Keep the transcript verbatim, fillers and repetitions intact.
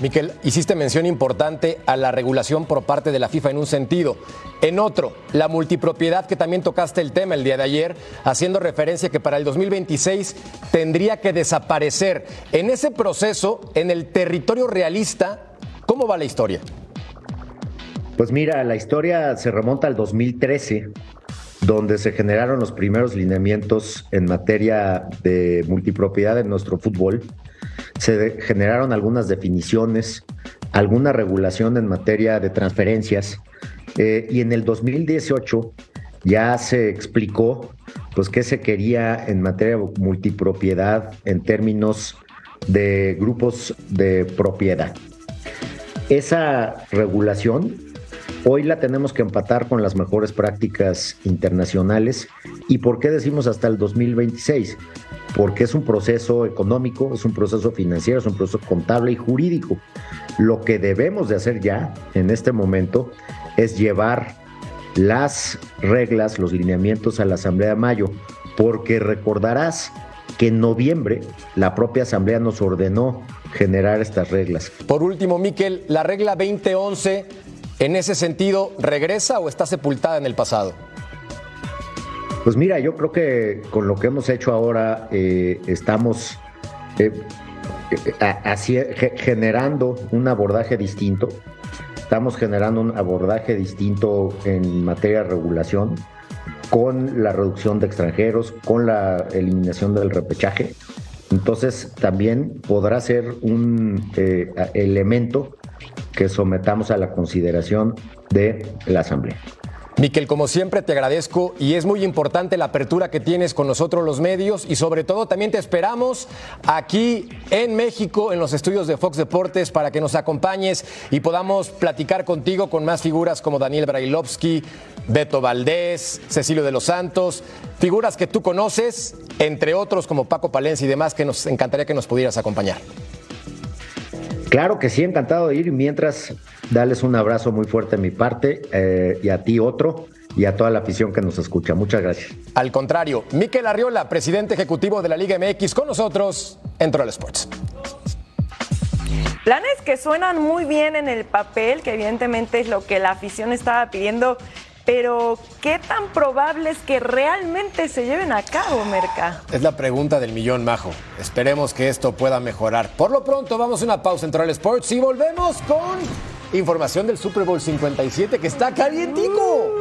Miquel, hiciste mención importante a la regulación por parte de la FIFA en un sentido. En otro, la multipropiedad, que también tocaste el tema el día de ayer, haciendo referencia que para el dos mil veintiséis tendría que desaparecer. En ese proceso, en el territorio realista, ¿cómo va la historia? Pues mira, la historia se remonta al dos mil trece, donde se generaron los primeros lineamientos en materia de multipropiedad en nuestro fútbol. Se de- generaron algunas definiciones, alguna regulación en materia de transferencias, eh, y en el dos mil dieciocho ya se explicó pues qué se quería en materia de multipropiedad en términos de grupos de propiedad. Esa regulación hoy la tenemos que empatar con las mejores prácticas internacionales. ¿Y por qué decimos hasta el dos mil veintiséis? Porque es un proceso económico, es un proceso financiero, es un proceso contable y jurídico. Lo que debemos de hacer ya en este momento es llevar las reglas, los lineamientos a la Asamblea de Mayo, porque recordarás que en noviembre la propia Asamblea nos ordenó generar estas reglas. Por último, Miquel, ¿la regla veinte once en ese sentido regresa o está sepultada en el pasado? Pues mira, yo creo que con lo que hemos hecho ahora eh, estamos eh, eh, así, ge- generando un abordaje distinto. Estamos generando un abordaje distinto en materia de regulación, con la reducción de extranjeros, con la eliminación del repechaje. Entonces también podrá ser un eh, elemento que sometamos a la consideración de la Asamblea. Miquel, como siempre te agradezco y es muy importante la apertura que tienes con nosotros los medios y sobre todo también te esperamos aquí en México en los estudios de Fox Deportes para que nos acompañes y podamos platicar contigo con más figuras como Daniel Brailovsky, Beto Valdés, Cecilio de los Santos, figuras que tú conoces, entre otros como Paco Palencia y demás, que nos encantaría que nos pudieras acompañar. Claro que sí, encantado de ir. Mientras, darles un abrazo muy fuerte de mi parte, eh, y a ti otro, y a toda la afición que nos escucha. Muchas gracias. Al contrario, Miquel Arriola, presidente ejecutivo de la Liga M X, con nosotros en Troll Sports. Planes que suenan muy bien en el papel, que evidentemente es lo que la afición estaba pidiendo, pero ¿qué tan probable es que realmente se lleven a cabo, Merca? Es la pregunta del millón, Majo. Esperemos que esto pueda mejorar. Por lo pronto, vamos a una pausa en Troll Sports y volvemos con información del Super Bowl cincuenta y siete que está calientico.